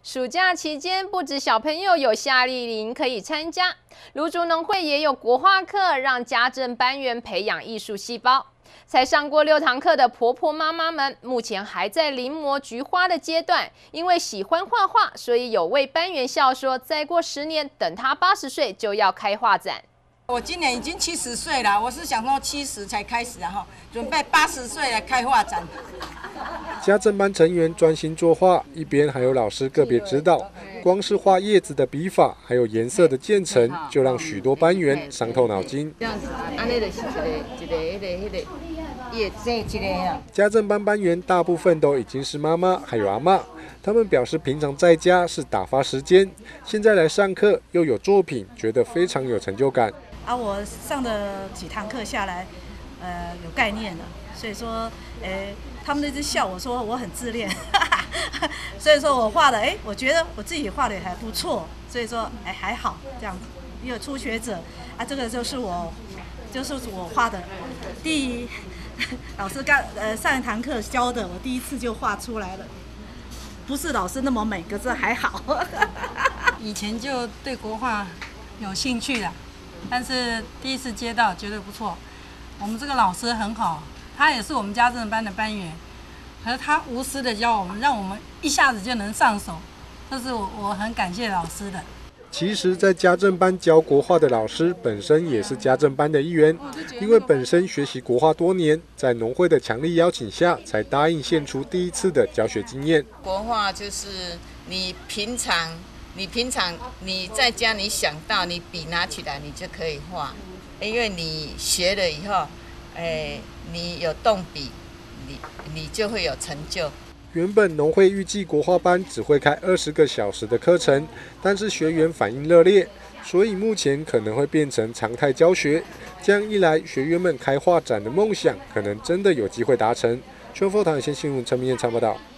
暑假期间，不止小朋友有夏令营可以参加，芦竹农会也有国画课，让家政班员培养艺术细胞。才上过6堂课的婆婆妈妈们，目前还在临摹菊花的阶段。因为喜欢画画，所以有位班员笑说，再过10年，等他80岁就要开画展。 我今年已经70岁了，我是想说70才开始，然后准备80岁来开画展。 家政班成员专心作画，一边还有老师个别指导。光是画叶子的笔法，还有颜色的渐层，就让许多班员伤透脑筋。 这样子，安尼就是一个叶子一个呀。 家政班班员大部分都已经是妈妈，还有阿嬷。他们表示，平常在家是打发时间，现在来上课又有作品，觉得非常有成就感。 我上的几堂课下来，有概念了，所以说，他们一直笑我说我很自恋，所以说我画的，我觉得我自己画的也还不错，所以说，还好这样子。也有初学者啊，这个就是我画的老师上一堂课教的，我第一次就画出来了，不是老师那么美，可是还好。 以前就对国画有兴趣了。但是第一次接到觉得不错，我们这个老师很好，他也是我们家政班的班员，和他无私的教我们，让我们一下子就能上手，这是我很感谢老师的。 其实，在家政班教国画的老师本身也是家政班的一员，因为本身学习国画多年，在农会的强力邀请下，才答应献出第一次的教学经验。 国画就是你平常你在家你想到你笔拿起来你就可以画，因为你学了以后，你有动笔，你就会有成就。 原本农会预计国画班只会开20个小时的课程，但是学员反应热烈，所以目前可能会变成常态教学。这样一来，学员们开画展的梦想可能真的有机会达成。秋风台先新闻陈明彦报道。